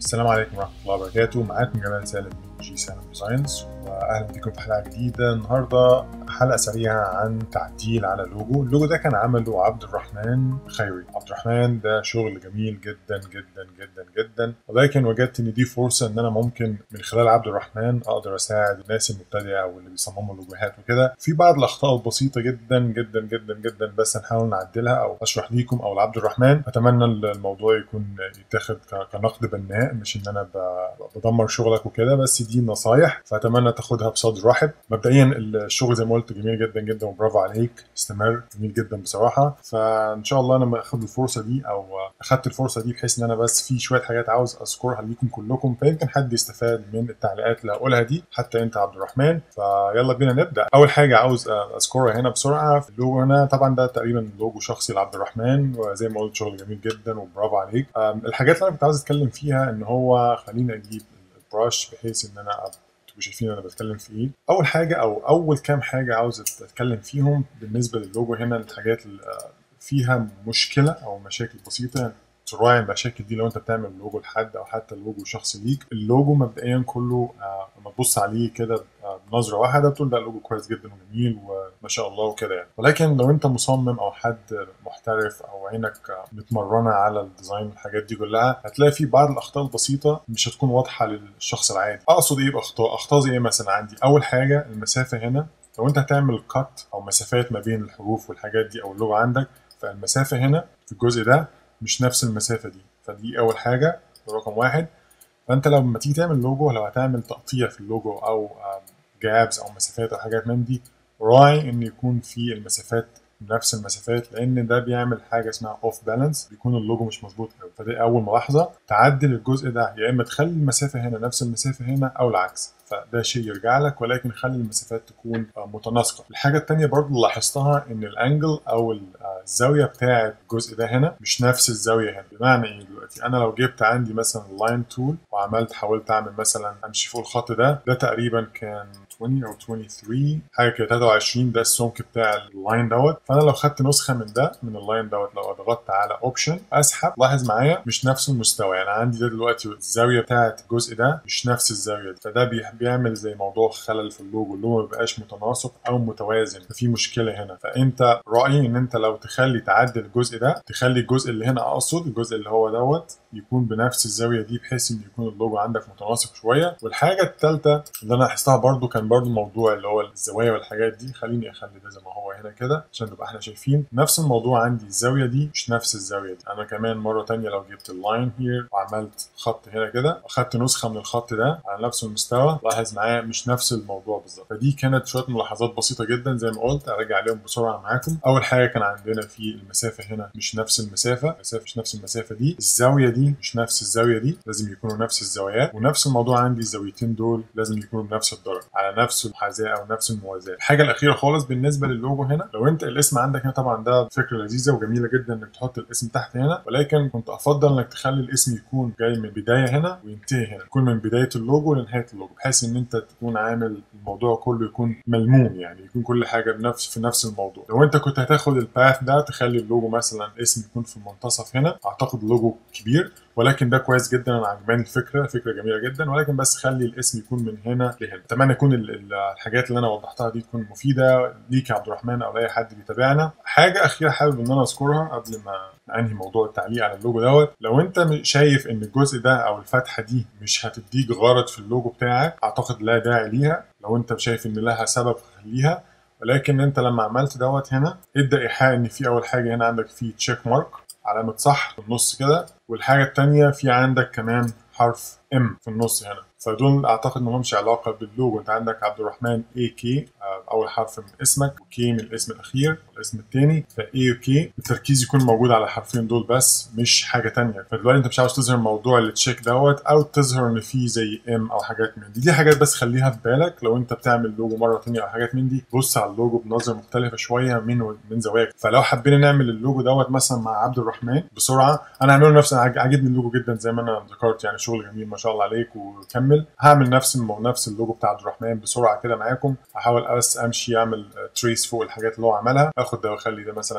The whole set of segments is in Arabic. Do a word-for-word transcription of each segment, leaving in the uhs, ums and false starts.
السلام عليكم ورحمة الله وبركاته. معاكم جمال سالم من جي سالم ديزاينز، واهلا بكم في حلقة جديدة. النهاردة حلقة سريعة عن تعديل على اللوجو. اللوجو ده كان عمله عبد الرحمن خيري. عبد الرحمن ده شغل جميل جدا جدا جدا جدا، ولكن وجدت ان دي فرصة ان انا ممكن من خلال عبد الرحمن اقدر اساعد الناس المبتدئة او اللي بيصمموا لوجوهات وكده في بعض الاخطاء البسيطة جدا جدا جدا جدا، بس هنحاول نعدلها او اشرح ليكم او لعبد الرحمن. اتمنى الموضوع يكون يتاخد كنقد بناء، مش ان انا بدمر شغلك وكده، بس دي نصايح فاتمنى تاخدها بصدر رحب. مبدئيا الشغل زي ما قلت جميل جدا جدا وبرافو عليك، استمر، جميل جدا بصراحه. فان شاء الله انا اخد الفرصه دي او اخدت الفرصه دي بحيث ان انا بس في شويه حاجات عاوز اذكرها ليكم كلكم، فيمكن حد يستفاد من التعليقات اللي هقولها دي، حتى انت عبد الرحمن. فيلا بينا نبدا. اول حاجه عاوز اذكرها هنا بسرعه في اللوجو هنا، طبعا ده تقريبا لوجو شخصي لعبد الرحمن، وزي ما قلت شغل جميل جدا وبرافو عليك. الحاجات اللي انا كنت عاوز اتكلم فيها ان هو خليني اجيب البراش بحيث ان انا تبقوا شايفين انا بتكلم في ايه. اول حاجه او اول كام حاجه عاوز اتكلم فيهم بالنسبه للوجو هنا، الحاجات اللي فيها مشكله او مشاكل بسيطه تراعي المشاكل دي لو انت بتعمل لوجو لحد او حتى لوجو شخصي ليك. اللوجو مبدئيا كله لما تبص عليه كده بنظره واحده تقول ده لوجو كويس جدا وجميل وما شاء الله وكده يعني، ولكن لو انت مصمم او حد محترف او عينك متمرنه على الديزاين والحاجات دي كلها، هتلاقي في بعض الاخطاء البسيطه مش هتكون واضحه للشخص العادي. اقصد ايه باخطاء؟ اخطاء زي ايه مثلا؟ عندي اول حاجه المسافه هنا، لو انت هتعمل كات او مسافات ما بين الحروف والحاجات دي او اللغه عندك، فالمسافه هنا في الجزء ده مش نفس المسافه دي، فدي اول حاجه رقم واحد. فانت لما تيجي تعمل لوجو، لو هتعمل تقطيع في اللوجو او جابز او مسافات او حاجات من دي، راعي ان يكون في المسافات نفس المسافات، لان ده بيعمل حاجه اسمها اوف بالانس، بيكون اللوجو مش مظبوط قوي. فدي اول ملاحظه، تعدل الجزء ده، يا اما تخلي المسافه هنا نفس المسافه هنا او العكس، فده شيء يرجع لك، ولكن خلي المسافات تكون متناسقه. الحاجه الثانيه برضو لاحظتها ان الانجل او الزاويه بتاعه الجزء ده هنا مش نفس الزاويه هنا. بمعنى ايه؟ دلوقتي انا لو جبت عندي مثلا لاين تول وعملت حاولت اعمل مثلا امشي فوق الخط ده، ده تقريبا كان عشرين او ثلاثة وعشرين حاجه كده، ثلاثة وعشرين ده السمك بتاع اللاين دوت. فانا لو خدت نسخه من ده من اللاين دوت، لو ضغطت على اوبشن اسحب، لاحظ معايا مش نفس المستوى. يعني عندي ده دلوقتي الزاويه بتاعه الجزء ده مش نفس الزاويه دي، فده بيعمل زي موضوع خلل في اللوجو، اللوجو ما بيبقاش متناسق او متوازن، ففي مشكله هنا. فانت رايي ان انت لو تخلي تعدل الجزء ده، تخلي الجزء اللي هنا، اقصد الجزء اللي هو دوت، يكون بنفس الزاويه دي بحيث ان يكون اللوجو عندك متناسق شويه. والحاجه الثالثه اللي انا لاحظتها برده كان برده موضوع اللي هو الزوايا والحاجات دي. خليني اخلي ده زي ما هو هنا كده عشان نبقى احنا شايفين نفس الموضوع. عندي الزاويه دي مش نفس الزاويه دي. انا كمان مره ثانيه لو جبت اللاين هير وعملت خط هنا كده، واخدت نسخه من الخط ده على نفس المستوى، لاحظ معايا مش نفس الموضوع بالظبط. فدي كانت شويه ملاحظات بسيطه جدا زي ما قلت، ارجع عليهم بسرعه معاكم. اول حاجه كان عندنا في المسافه هنا مش نفس المسافه، المسافه مش نفس المسافه دي، الزاويه دي مش نفس الزاويه دي، لازم يكونوا نفس الزوايات. ونفس الموضوع عندي الزاويتين دول لازم يكونوا بنفس الدرجه على نفس المحاذاه او نفس الموازاه. الحاجه الاخيره خالص بالنسبه للوجو هنا، لو انت الاسم عندك هنا، طبعا ده فكره لذيذه وجميله جدا انك تحط الاسم تحت هنا، ولكن كنت افضل انك تخلي الاسم يكون جاي من بدايه هنا وينتهي هنا، يكون من بدايه اللوجو لنهايه اللوجو، بحيث ان انت تكون عامل الموضوع كله يكون ملموم، يعني يكون كل حاجه بنفس في نفس الموضوع. لو انت كنت هتاخد الباث ده تخلي اللوجو مثلا اسم يكون في المنتصف هنا، اعتقد اللوجو كبير، ولكن ده كويس جدا. انا عجباني الفكره، فكره جميله جدا، ولكن بس خلي الاسم يكون من هنا لهنا. اتمنى يكون الحاجات اللي انا وضحتها دي تكون مفيده ليك يا عبد الرحمن او لاي حد بيتابعنا. حاجه اخيره حابب ان انا اذكرها قبل ما انهي موضوع التعليق على اللوجو دوت، لو انت شايف ان الجزء ده او الفتحه دي مش هتديك غرض في اللوجو بتاعك، اعتقد لا داعي ليها. لو انت شايف ان لها سبب خليها، ولكن انت لما عملت دوت هنا، ادى ايحاء ان في اول حاجه هنا عندك في تشيك مارك، علامه صح في النص كده، والحاجه الثانيه في عندك كمان حرف ام في النص هنا. فدول اعتقد ما لهمش علاقه باللوجو. انت عندك عبد الرحمن اي كي، اول حرف من اسمك، وكي من الاسم الاخير والاسم الثاني، فاي وكي التركيز يكون موجود على الحرفين دول بس، مش حاجه ثانيه. فدلوقتي انت مش عاوز تظهر موضوع التشيك دوت او تظهر ان في زي ام او حاجات من دي. دي حاجات بس خليها في بالك لو انت بتعمل لوجو مره ثانيه او حاجات من دي. بص على اللوجو بنظره مختلفه شويه من من زواياك. فلو حبينا نعمل اللوجو دوت مثلا مع عبد الرحمن بسرعه، انا هعمله نفس، عاجبني اللوجو جدا زي ما انا ذكرت، يعني شغل جميل ما شاء الله عليك وكمل. هعمل نفس المو... نفس اللوجو بتاع عبد الرحمن بسرعه كده معاكم. هحاول بس امشي اعمل تريس فوق الحاجات اللي هو عملها، اخد ده واخلي ده مثلا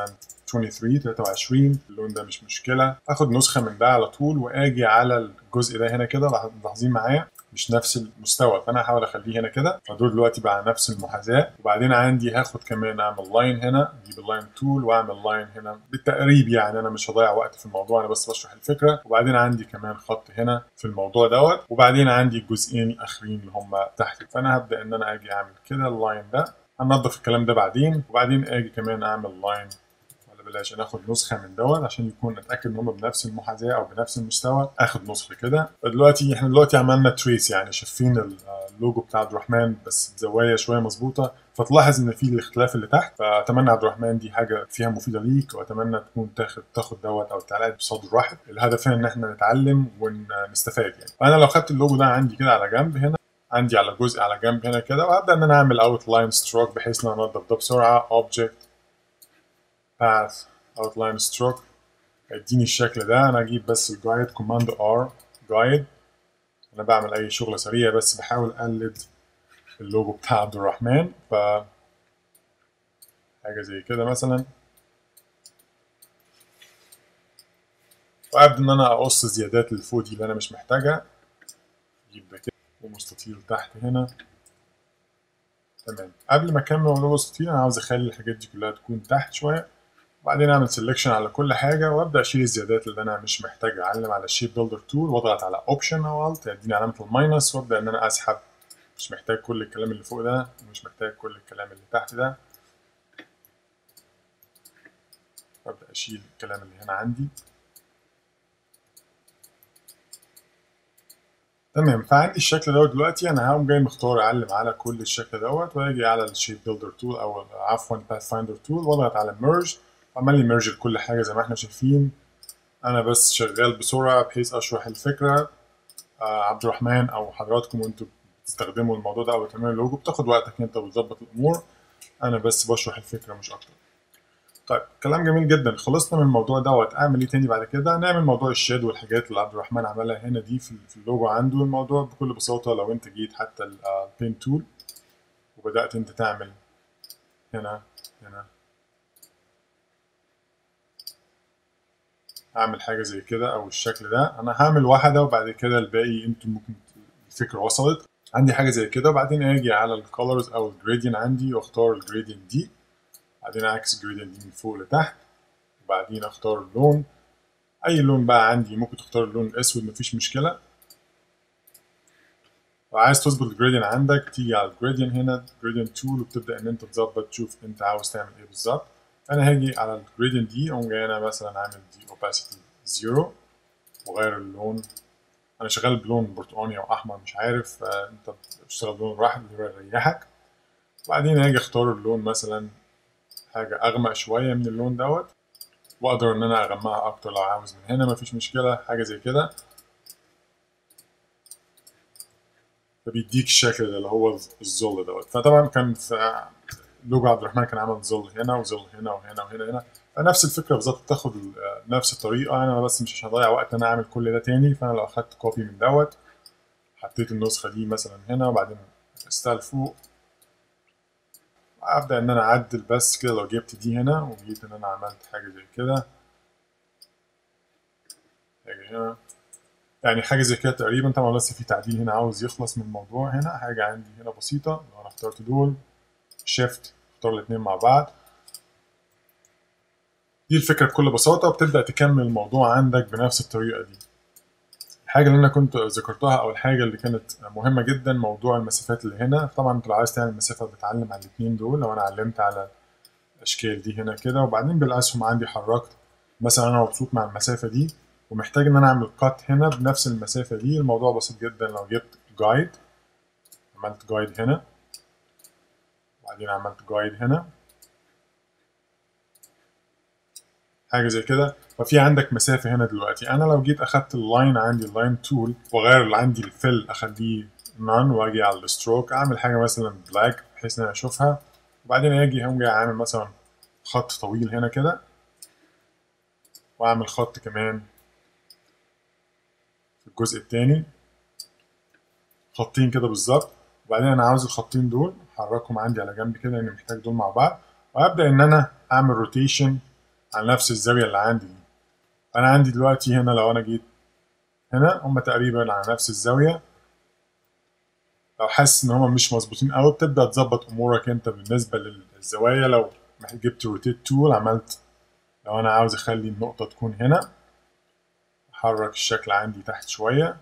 ثلاثة وعشرين، اللون ده مش مشكله، اخد نسخه من ده على طول واجي على الجزء ده هنا كده. ملاحظين معايا مش نفس المستوى، فانا هحاول اخليه هنا كده، فدول دلوقتي بقى نفس المحاذاه. وبعدين عندي هاخد كمان اعمل لاين هنا، اجيب اللاين تول واعمل لاين هنا بالتقريب، يعني انا مش هضيع وقت في الموضوع، انا بس بشرح الفكره. وبعدين عندي كمان خط هنا في الموضوع دوت، وبعدين عندي الجزئين الاخرين اللي هم تحت. فانا هبدا ان انا اجي اعمل كده اللاين ده، هننضف الكلام ده بعدين. وبعدين اجي كمان اعمل لاين، بلاش ناخد نسخه من دوت عشان يكون اتاكد ان هم بنفس المحاذاه او بنفس المستوى، اخد نسخه كده. فدلوقتي احنا دلوقتي عملنا تريس، يعني شايفين اللوجو بتاع عبد الرحمن بس بزوايا شويه مظبوطه، فتلاحظ ان في الاختلاف اللي تحت. فاتمنى عبد الرحمن دي حاجه فيها مفيده ليك، واتمنى تكون تاخد تاخد دوت او التعليقات بصدر واحد. الهدف هنا ان احنا نتعلم ونستفاد يعني. فانا لو خدت اللوجو ده عندي كده على جنب هنا، عندي على جزء على جنب هنا كده، وهبدا ان انا اعمل اوت لاين ستروك بحيث ان انا انضف ده بسرعه. اوبجكت path outline stroke اديني الشكل ده. انا اجيب بس الجايد كوماند ار جايد، انا بعمل اي شغله سريع بس بحاول اقلد اللوجو بتاع عبد الرحمن. ف حاجه زي كده مثلا، وابدا ان انا اقص الزيادات اللي فوق دي اللي انا مش محتاجها. اجيب ده كده ومستطيل تحت هنا. تمام. قبل ما اكمل موضوع مستطيل انا عاوز اخلي الحاجات دي كلها تكون تحت شويه، وبعدين اعمل سيلكشن على كل حاجه وابدا اشيل الزيادات اللي انا مش محتاجها. اعلم على الشيب بيلدر تول واضغط على اوبشن او الت يديني علامه الماينس، وابدا ان انا اسحب. مش محتاج كل الكلام اللي فوق ده، ومش محتاج كل الكلام اللي تحت ده. ابدا اشيل الكلام اللي هنا عندي. تمام. فعندي الشكل دوت دلوقتي، انا هقوم جاي مختار اعلم على كل الشكل دوت، واجي على الشيب بيلدر تول او عفوا باث فايندر تول واضغط على ميرج، عمل لي ميرج لكل حاجه زي ما احنا شايفين. انا بس شغال بسرعه بحيث اشرح الفكره. آه عبد الرحمن او حضراتكم وانتوا بتستخدموا الموضوع ده او بتعملوا اللوجو بتاخد وقتك انت بتظبط الامور، انا بس بشرح الفكره مش اكتر. طيب كلام جميل جدا. خلصنا من الموضوع دوت. اعمل ايه تاني بعد كده؟ نعمل موضوع الشاد والحاجات اللي عبد الرحمن عملها هنا دي في اللوجو عنده. الموضوع بكل بساطه لو انت جيت حتى البين تول وبدات انت تعمل هنا هنا اعمل حاجه زي كده او الشكل ده، انا هعمل واحده وبعد كده الباقي انتم ممكن الفكره وصلت. عندي حاجه زي كده، وبعدين اجي على الكولرز او الجريدينت عندي واختار الجريدينت دي، بعدين اعكس الجريدينت دي من فوق لتحت، وبعدين اختار اللون. اي لون بقى عندي، ممكن تختار اللون الاسود مفيش مشكله. وعايز تظبط الجريدينت عندك تيجي على الجريدينت هنا جريدينت تول، وبتبدا ان انت تظبط تشوف انت عاوز تعمل ايه بالظبط. انا هاجي على الجريدينت دي اقوم جاي انا مثلا عامل دي opacity زيرو وغير اللون. انا شغال بلون برتقاني او احمر مش عارف، انت بتشتغل بلون واحد اللي هو يريحك. وبعدين اجي اختار اللون مثلا حاجه اغمق شويه من اللون دوت، واقدر ان انا اغمقها اكتر لو عاوز من هنا مفيش مشكله. حاجه زي كده فبيديك الشكل اللي هو الظل دوت. فطبعا كان في لوجو عبد الرحمن كان عمل ظل هنا وظل هنا وهنا وهنا هنا، فنفس الفكره بالظبط بتاخد نفس الطريقه. انا بس مش هضيع وقت ان انا اعمل كل ده تاني. فانا لو اخدت كوبي من دوت حطيت النسخه دي مثلا هنا، وبعدين قستها لفوق، ابدا ان انا اعدل بس كده. لو جبت دي هنا وجيت ان انا عملت حاجه زي كده، حاجه هنا، يعني حاجه زي كده تقريبا. طبعا لسه في تعديل هنا عاوز يخلص من الموضوع. هنا حاجه عندي هنا بسيطه، لو انا اخترت دول شيفت اختار الاثنين مع بعض. دي الفكره بكل بساطه، بتبدا تكمل الموضوع عندك بنفس الطريقه دي. الحاجه اللي انا كنت ذكرتها او الحاجه اللي كانت مهمه جدا موضوع المسافات اللي هنا. طبعا انت لو عايز تعمل مسافه بتعلم على الاثنين دول. لو انا علمت على الاشكال دي هنا كده، وبعدين بالاسهم عندي حركت مثلا، انا مبسوط مع المسافه دي ومحتاج ان انا اعمل كات هنا بنفس المسافه دي. الموضوع بسيط جدا. لو جبت جايد عملت جايد هنا، وبعدين عملت جايد هنا حاجه زي كده، ففي عندك مسافه هنا دلوقتي. انا لو جيت اخدت اللاين عندي اللاين تول واغير اللي عندي الفيل اخليه نون، واجي على الستروك اعمل حاجه مثلا بلاك بحيث ان انا اشوفها، وبعدين اجي هم جاي عامل مثلا خط طويل هنا كده، واعمل خط كمان في الجزء الثاني خطين كده بالظبط. وبعدين انا عاوز الخطين دول احركهم عندي على جنب كده لاني محتاج دول مع بعض، وابدا ان انا اعمل روتيشن على نفس الزاويه اللي عندي دي. انا عندي دلوقتي هنا لو انا جيت هنا هم تقريبا على نفس الزاويه. لو حاسس ان هم مش مظبوطين قوي بتبدا تظبط امورك انت بالنسبه للزوايا. لو جبت روتيت تول عملت، لو انا عاوز اخلي النقطه تكون هنا احرك الشكل عندي تحت شويه.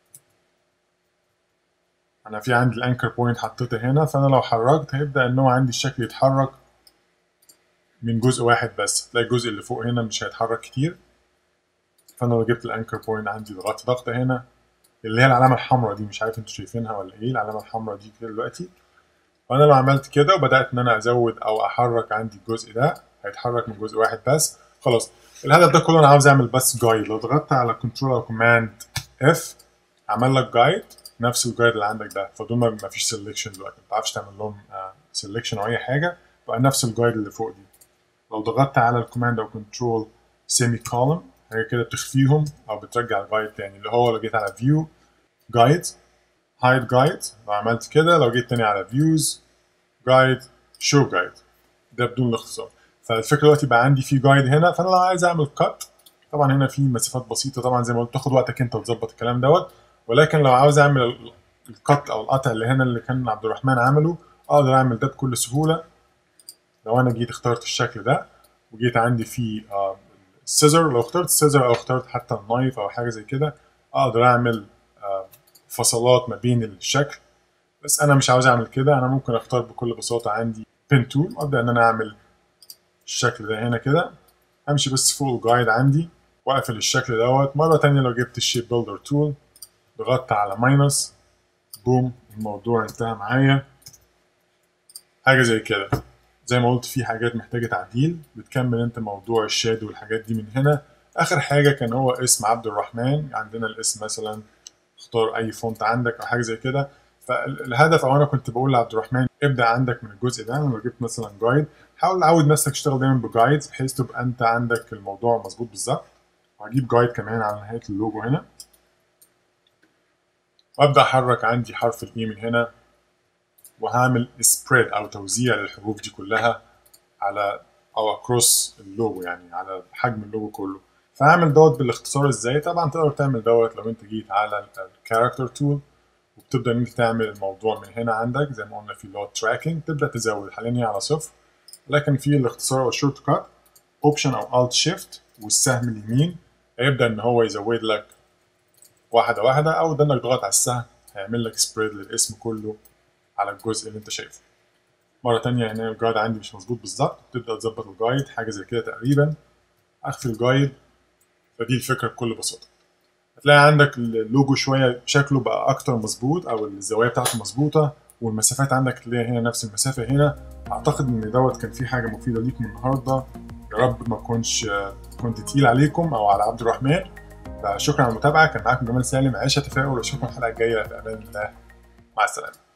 انا في عندي الانكر بوينت حطيتها هنا، فانا لو حركت هيبدا ان هو عندي الشكل يتحرك من جزء واحد بس. تلاقي الجزء اللي فوق هنا مش هيتحرك كتير. فانا لو جبت الانكر بوينت عندي ضغطت ضغطه هنا اللي هي العلامه الحمراء دي، مش عارف انتوا شايفينها ولا ايه العلامه الحمراء دي كده دلوقتي. فانا لو عملت كده وبدات ان انا ازود او احرك عندي الجزء ده هيتحرك من جزء واحد بس. خلاص الهدف ده كله انا عاوز اعمل بس جايد. لو ضغطت على كنترول او كوماند اف عمل لك جايد نفس الجايد اللي عندك ده. فدول ما فيش سيلكشن دلوقتي، ما تعرفش تعمل لهم سيلكشن او اي حاجه، بقى نفس الجايد اللي فوق دي. لو ضغطت على الكوماند او كنترول سيمي كولوم حاجه كده بتخفيهم او بترجع الجايد تاني. اللي هو لو جيت على فيو جايد هايد جايد، لو عملت كده لو جيت تاني على فيوز جايد شو جايد، ده بدون الاختصار. فالفكره دلوقتي بقى عندي في جايد هنا. فانا لو عايز اعمل كات طبعا هنا في مسافات بسيطه طبعا زي ما قلت تاخد وقتك انت وتظبط الكلام دوت، ولكن لو عاوز اعمل الكات او القطع اللي هنا اللي كان عبد الرحمن عمله اقدر اعمل ده بكل سهوله. لو انا جيت اخترت الشكل ده وجيت عندي في السيزر، لو اخترت السيزر او اخترت حتى النايف او حاجه زي كده اقدر اعمل فصلات ما بين الشكل. بس انا مش عاوز اعمل كده، انا ممكن اختار بكل بساطه عندي بين تول وابدا ان انا اعمل الشكل ده هنا كده. امشي بس فوق الجايد عندي واقفل الشكل دوت. مره تانية لو جبت الشيب بيلدر تول ضغطت على ماينس بوم الموضوع انتهى معايا. حاجه زي كده. زي ما قلت في حاجات محتاجه تعديل، بتكمل انت موضوع الشادو والحاجات دي من هنا. اخر حاجه كان هو اسم عبد الرحمن، عندنا الاسم مثلا اختار اي فونت عندك او حاجه زي كده. فالهدف او انا كنت بقول لعبد الرحمن ابدا عندك من الجزء ده. لما جبت مثلا جايد حاول تعود نفسك تشتغل دايما بجايدز بحيث تبقى انت عندك الموضوع مظبوط بالظبط. وهجيب جايد كمان على نهايه اللوجو هنا وابدا احرك عندي حرف الاي من هنا وهعمل سبريد او توزيع للحروف دي كلها على او اكروس اللوجو، يعني على حجم اللوجو كله. فهعمل دوت بالاختصار ازاي؟ طبعا تقدر تعمل دوت لو انت جيت على الكاركتر تول وبتبدا ان انت تعمل الموضوع من هنا عندك زي ما قلنا في اللي هو التراكنج تبدا تزود. حاليا هي على صفر، لكن في الاختصار والشورت كات اوبشن او الت شيفت والسهم اليمين هيبدا ان هو يزود لك واحده واحده، او ده انك تضغط على السهم هيعمل لك سبريد للاسم كله على الجزء اللي انت شايفه. مره تانية هنا الجايد عندي مش مظبوط بالظبط، تبدا تظبط الجايد حاجه زي كده تقريبا. اخفي الجايد. فدي الفكره بكل بساطه. هتلاقي عندك اللوجو شويه شكله بقى اكتر مظبوط او الزوايا بتاعته مظبوطه، والمسافات عندك تلاقيها هنا نفس المسافه هنا. اعتقد ان دوت كان في حاجه مفيده ليكم النهارده. يا رب ما اكونش كنت تقيل عليكم او على عبد الرحمن. فشكرا على المتابعه، كان معاكم جمال سالم. عيشه تفاؤل واشوفكم الحلقه الجايه في امان الله. مع السلامه.